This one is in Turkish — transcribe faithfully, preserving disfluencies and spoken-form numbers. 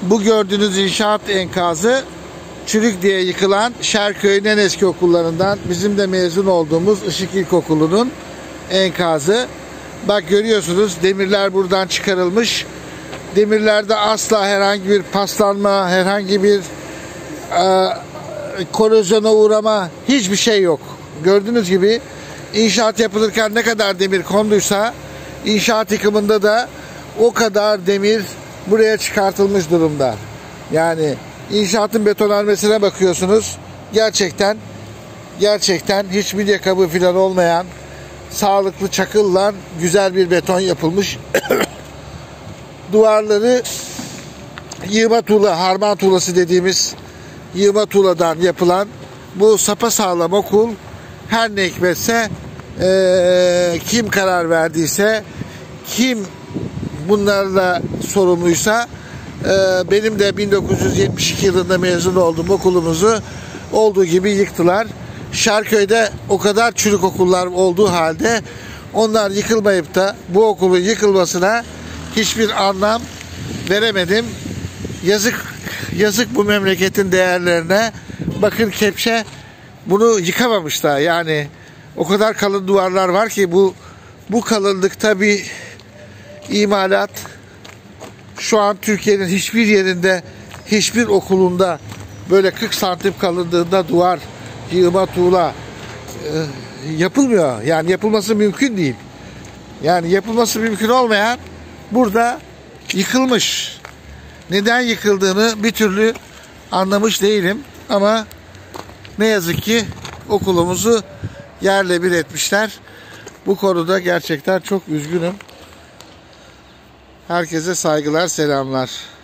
Bu gördüğünüz inşaat enkazı çürük diye yıkılan Şerköy'ün en eski okullarından, bizim de mezun olduğumuz Işık İlkokulu'nun enkazı. Bak görüyorsunuz, demirler buradan çıkarılmış. Demirlerde asla herhangi bir paslanma, herhangi bir e, korozyona uğrama, hiçbir şey yok. Gördüğünüz gibi inşaat yapılırken ne kadar demir konduysa, inşaat yıkımında da o kadar demir buraya çıkartılmış durumda. Yani inşaatın betonarmesine bakıyorsunuz. Gerçekten gerçekten hiç midye kabı falan olmayan sağlıklı çakılla güzel bir beton yapılmış. Duvarları yığma tuğla, harman tuğlası dediğimiz yığma tuğladan yapılan bu sapasağlam okul, her ne hikmetse ee, kim karar verdiyse, kim bunlarla sorumluysa, ee, benim de bin dokuz yüz yetmiş iki yılında mezun olduğum okulumuzu olduğu gibi yıktılar. Şerköy'de o kadar çürük okullar olduğu halde onlar yıkılmayıp da bu okulun yıkılmasına hiçbir anlam veremedim. Yazık, yazık bu memleketin değerlerine. Bakın kepçe bunu yıkamamış da, yani o kadar kalın duvarlar var ki bu bu kalınlıkta bir imalat şu an Türkiye'nin hiçbir yerinde, hiçbir okulunda böyle kırk santim kalınlığında duvar, yığma tuğla e, yapılmıyor. Yani yapılması mümkün değil. Yani yapılması mümkün olmayan burada yıkılmış. Neden yıkıldığını bir türlü anlamış değilim. Ama ne yazık ki okulumuzu yerle bir etmişler. Bu konuda gerçekten çok üzgünüm. Herkese saygılar, selamlar.